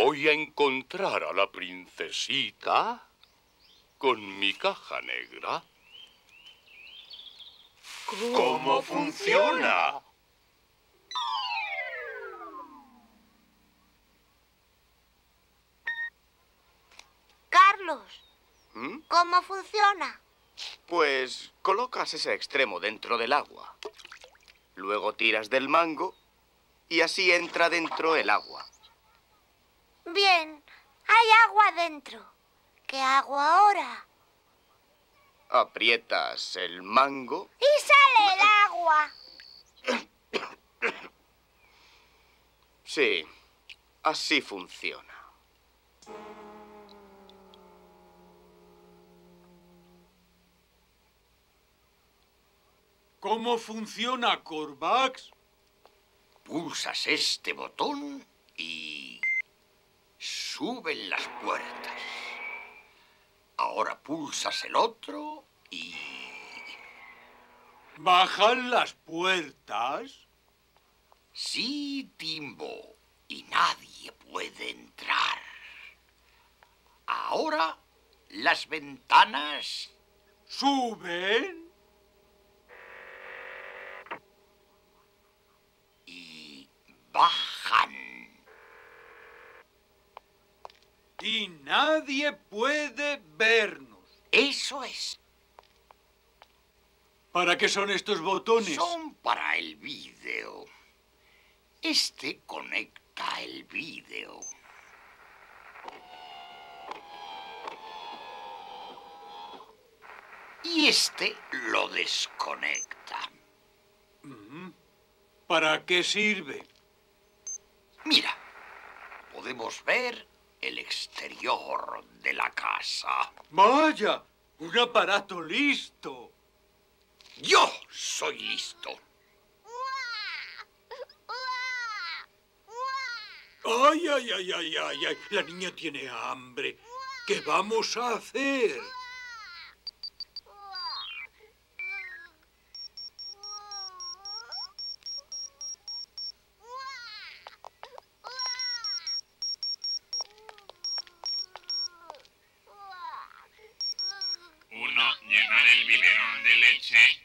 Voy a encontrar a la princesita con mi caja negra. ¿Cómo funciona? Carlos, ¿cómo funciona? Pues colocas ese extremo dentro del agua. Luego tiras del mango y así entra dentro el agua. Bien, hay agua dentro. ¿Qué hago ahora? Aprietas el mango. ¡Y sale el agua! Sí, así funciona. ¿Cómo funciona, Corvax? Pulsas este botón y suben las puertas. Ahora pulsas el otro y... ¿Bajan las puertas? Sí, Timbo. Y nadie puede entrar. Ahora las ventanas... ¿Suben? Y bajan. Y nadie puede vernos. Eso es. ¿Para qué son estos botones? Son para el vídeo. Este conecta el vídeo. Y este lo desconecta. ¿Para qué sirve? Mira, podemos ver el exterior de la casa. ¡Vaya! ¡Un aparato listo! Yo soy listo. ¡Ay, ay, ay, ay, ay, ay! La niña tiene hambre. ¿Qué vamos a hacer? Uno, llenar el biberón de leche.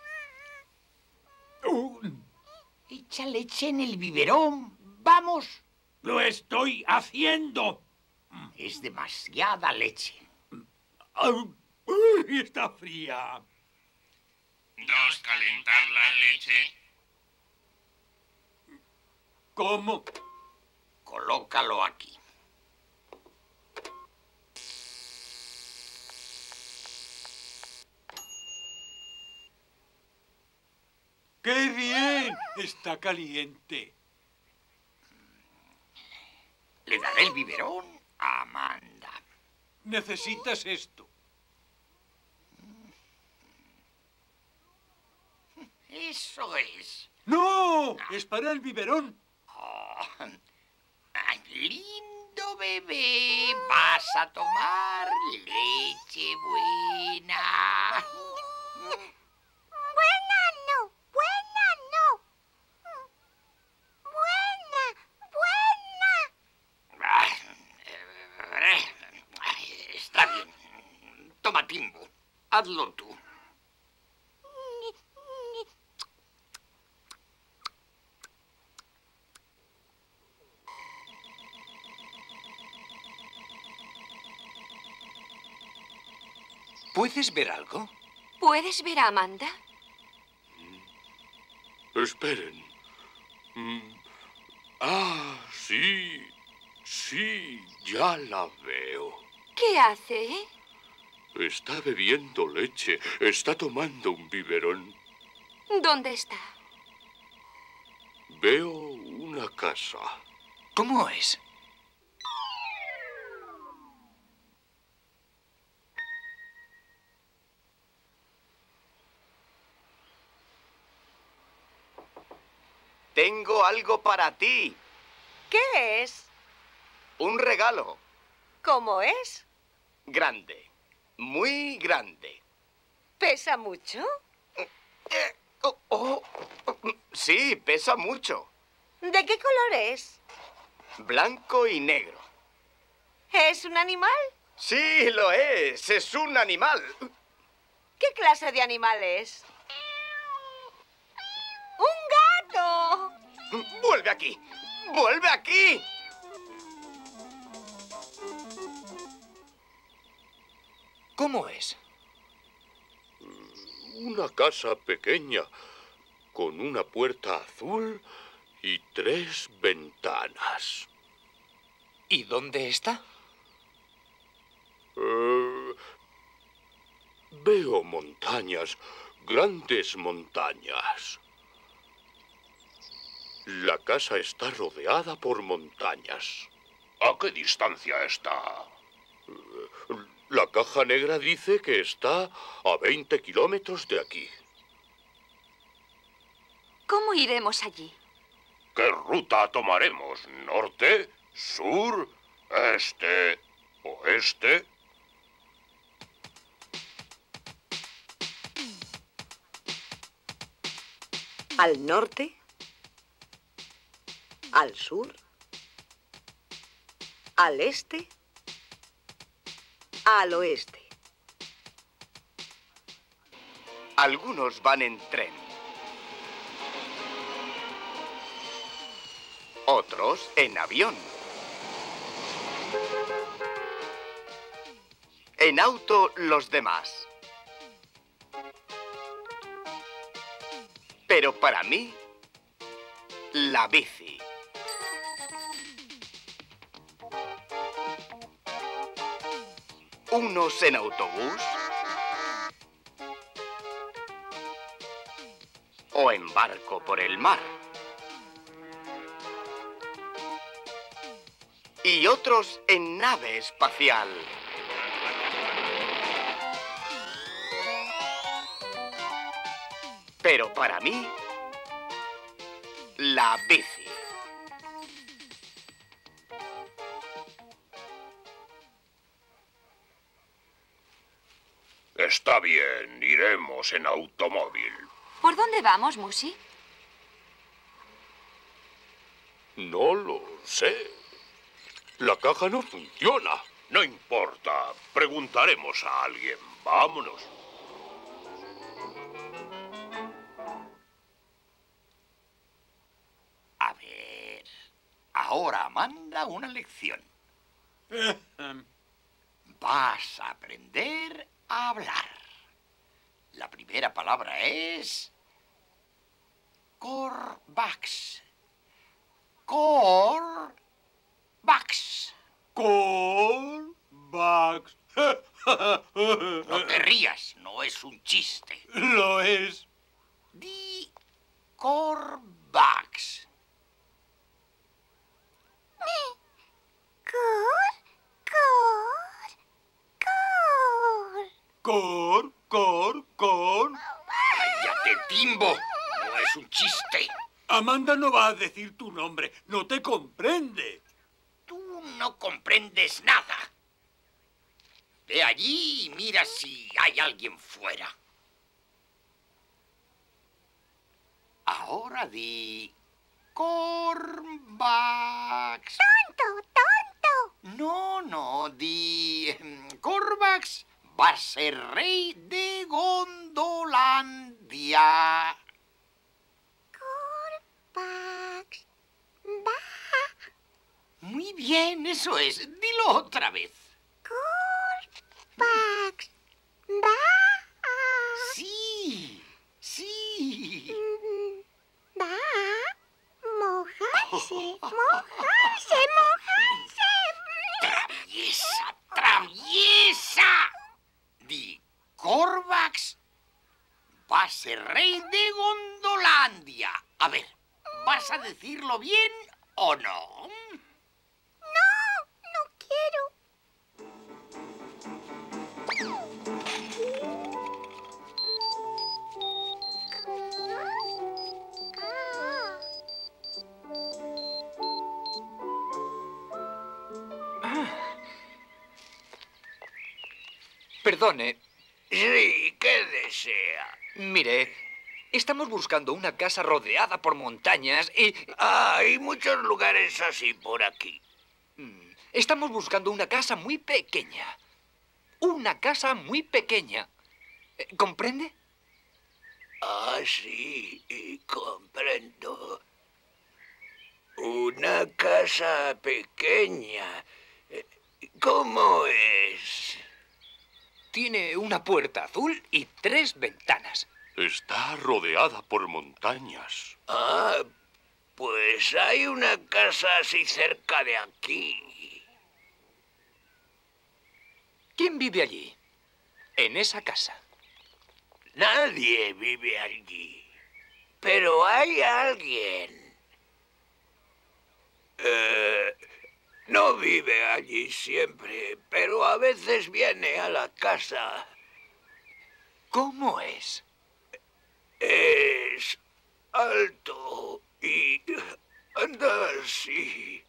Echa leche en el biberón. ¡Vamos! ¡Lo estoy haciendo! Es demasiada leche. ¡Uy, está fría! 2, calentar la leche. ¿Cómo? Colócalo aquí. ¡Qué bien! Está caliente. Le daré el biberón a Amanda. Necesitas esto. Eso es. ¡No! ¡Es para el biberón! Oh, ay, lindo bebé. Vas a tomar leche buena. Buena no, buena no. Buena. Está bien. Toma, Timbo. Hazlo tú. ¿Puedes ver algo? ¿Puedes ver a Amanda? Esperen. Ah, sí. Sí, ya la veo. ¿Qué hace? Está bebiendo leche. Está tomando un biberón. ¿Dónde está? Veo una casa. ¿Cómo es? Tengo algo para ti. ¿Qué es? Un regalo. ¿Cómo es? Grande. Muy grande. ¿Pesa mucho? Sí, pesa mucho. ¿De qué color es? Blanco y negro. ¿Es un animal? Sí, lo es. Es un animal. ¿Qué clase de animal es? ¡Un gato! ¡Vuelve aquí! ¡Vuelve aquí! ¿Cómo es? Una casa pequeña, con una puerta azul y 3 ventanas. ¿Y dónde está? Veo montañas, grandes montañas. La casa está rodeada por montañas. ¿A qué distancia está? La caja negra dice que está a 20 kilómetros de aquí. ¿Cómo iremos allí? ¿Qué ruta tomaremos? ¿Norte? ¿Sur? ¿Este? ¿Oeste? ¿Al norte? ¿Al sur? ¿Al este? ¿Al oeste? Algunos van en tren. Otros en avión. En auto los demás. Pero para mí, la bici. Unos en autobús. O en barco por el mar. Y otros en nave espacial. Pero para mí, la bici. Está bien, iremos en automóvil. ¿Por dónde vamos, Musi? No lo sé. La caja no funciona. No importa, preguntaremos a alguien. Vámonos. A ver... Ahora, Amanda, una lección. Vas a aprender a hablar. La primera palabra es... Corvax. Corvax. Corvax. No te rías, no es un chiste. Lo es. Di Corvax. Cor. ¡Cállate, Timbo! No es un chiste. Amanda no va a decir tu nombre. No te comprende. Tú no comprendes nada. Ve allí y mira si hay alguien fuera. Ahora di... Corvax. ¡Tonto! No, di... Corvax va a ser rey de Gondolandia. Corvax. Va. Muy bien, eso es. Dilo otra vez. Corvax. Va. Sí. Va. Mojarse. ¡Traviesa! Di, Corvax va a ser rey de Gondolandia. A ver, ¿vas a decirlo bien o no? No quiero. Perdone. Sí, ¿qué desea? Mire, estamos buscando una casa rodeada por montañas y... Hay muchos lugares así por aquí. Estamos buscando una casa muy pequeña. Una casa muy pequeña. ¿Comprende? Ah, sí, comprendo. Una casa pequeña. ¿Cómo es? Tiene una puerta azul y 3 ventanas. Está rodeada por montañas. Ah, pues hay una casa así cerca de aquí. ¿Quién vive allí? En esa casa. Nadie vive allí. Pero hay alguien. No vive allí siempre, pero a veces viene a la casa. ¿Cómo es? Es alto y anda así.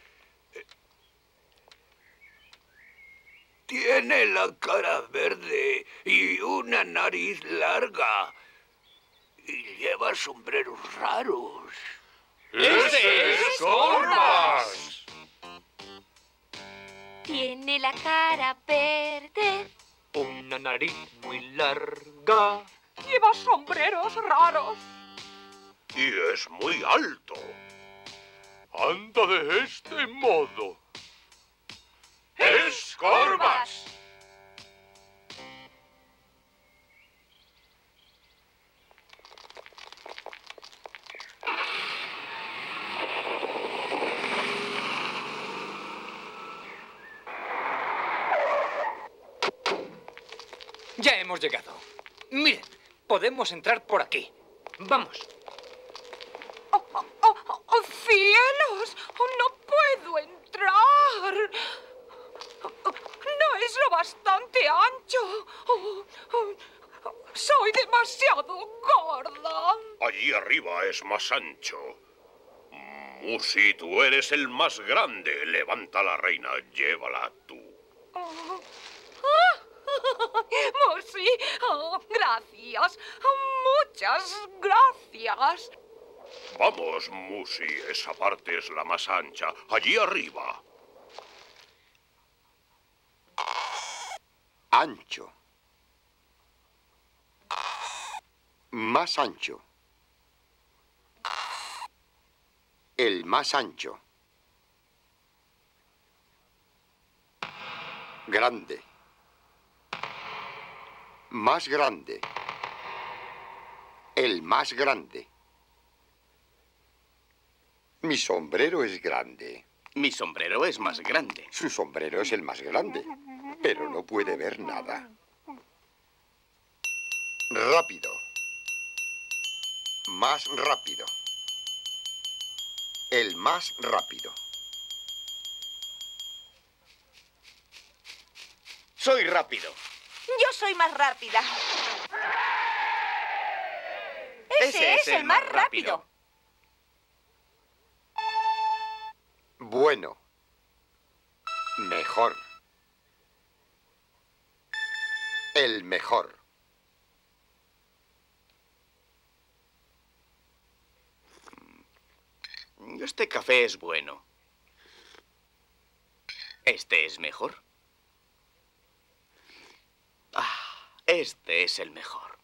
Tiene la cara verde y una nariz larga. Y lleva sombreros raros. ¡Ese es Corbas! Tiene la cara verde. Una nariz muy larga. Lleva sombreros raros. Y es muy alto. Anda de este modo. ¡Es Corbas! Ya hemos llegado. Miren, podemos entrar por aquí. Vamos. ¡Oh, cielos! ¡No puedo entrar! No es lo bastante ancho. Soy demasiado gorda. Allí arriba es más ancho. Musi, tú eres el más grande. Levanta a la reina, llévala tú. Musi, gracias. Muchas gracias. Vamos, Musi, esa parte es la más ancha. Allí arriba. Ancho. Más ancho. El más ancho. Grande. Más grande. El más grande. Mi sombrero es grande. Mi sombrero es más grande. Su sombrero es el más grande, pero no puede ver nada. Rápido. Más rápido. El más rápido. Soy rápido. Yo soy más rápida. Ese es el más rápido. Bueno. Mejor. El mejor. Este café es bueno. ¿Este es mejor? Ah, este es el mejor.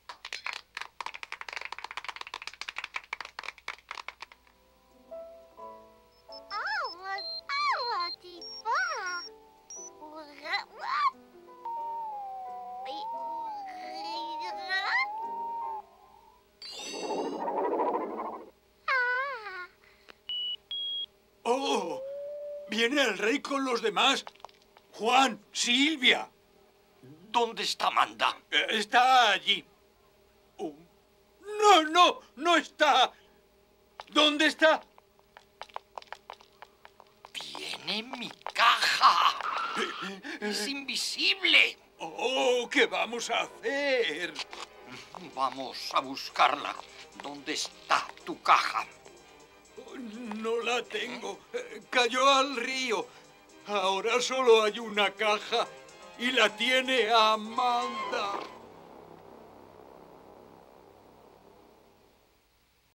¡Oh! ¡Viene el rey con los demás! ¡Juan! ¡Silvia! ¿Dónde está Amanda? Está allí. Oh. ¡No! ¡No está! ¿Dónde está? Tiene mi caja. Es invisible. ¡Oh! ¿Qué vamos a hacer? Vamos a buscarla. ¿Dónde está tu caja? No la tengo. Cayó al río. Ahora solo hay una caja y la tiene Amanda.